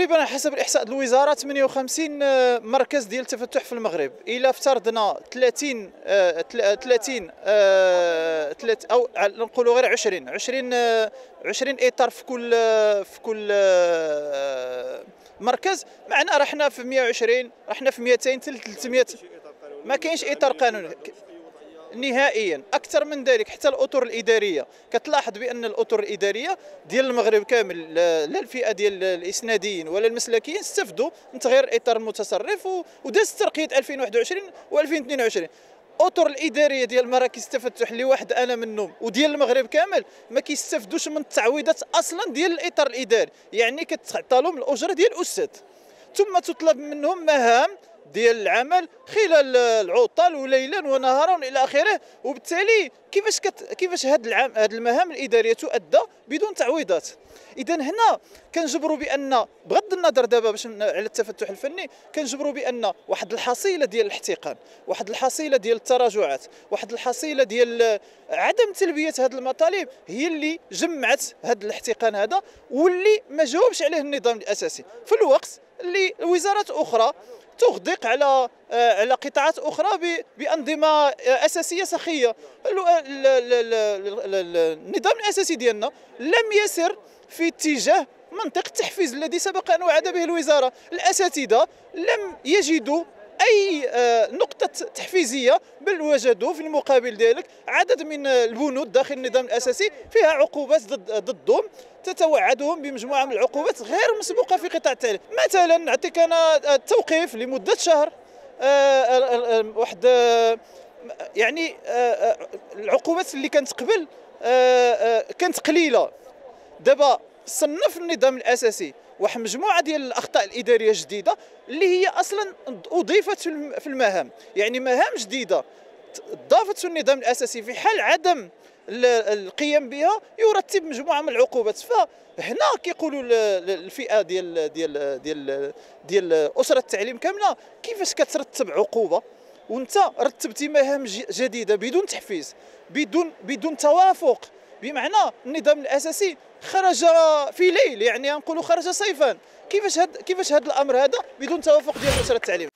تقريبا حسب الاحصاء ديال الوزاره 58 مركز ديال التفتح في المغرب. الا افترضنا 30 او نقولوا غير 20 اطار في كل مركز، معنا رحنا في 120، رحنا في 200 حتى 300. ما كاينش اطار قانوني نهائيا. اكثر من ذلك، حتى الاطر الاداريه كتلاحظ بان الاطر الاداريه ديال المغرب كامل، لا الفئه ديال الاسناديين ولا المسلكيين، استفدوا من تغيير الاطار المتصرف وداز ترقيه 2021 و2022. الاطر الاداريه ديال مراكز التفتح اللي واحد انا منهم وديال المغرب كامل ما كيستافدوش من التعويضات اصلا ديال الاطار الاداري، يعني كتعطى لهم الاجره ديال الاستاذ، ثم تطلب منهم مهام ديال العمل خلال العطل وليلا ونهارا الى اخره. وبالتالي كيفاش هاد المهام الاداريه تؤدى بدون تعويضات؟ اذا هنا كنجبروا بان، بغض النظر دابا باش على التفتح الفني، كنجبروا بان واحد الحصيله ديال الاحتقان، واحد الحصيله ديال التراجعات، واحد الحصيله ديال عدم تلبيه هذه المطالب هي اللي جمعت هذا الاحتقان هذا، واللي ما جاوبش عليه النظام الاساسي في الوقت اللي وزارات اخرى تغدق على قطاعات اخرى بانظمه اساسيه سخيه. النظام الاساسي ديالنا لم يسر في اتجاه منطق التحفيز الذي سبق ان وعد به الوزاره. الاساتذه لم يجدوا اي نقطه تحفيزيه، بل وجدوا في المقابل ذلك عدد من البنود داخل النظام الاساسي فيها عقوبات ضدهم، تتوعدهم بمجموعه من العقوبات غير مسبوقه في قطاع التعليم. مثلا نعطيك انا التوقيف لمده شهر، واحد يعني العقوبات اللي كانت قبل كانت قليله. دابا صنف النظام الاساسي واحد مجموعه ديال الاخطاء الاداريه جديده اللي هي اصلا اضيفت في المهام، يعني مهام جديده ضافت في النظام الاساسي في حال عدم القيام بها يرتب مجموعه من العقوبات. فهنا كيقولوا الفئه ديال اسره التعليم كامله، كيفاش كترتب عقوبه وانت رتبتي مهام جديده بدون تحفيز، بدون توافق؟ بمعنى النظام الاساسي خرج في ليل، يعني نقولوا خرج صيفا. كيفاش هذا الامر هذا بدون توافق ديال اسره التعليم؟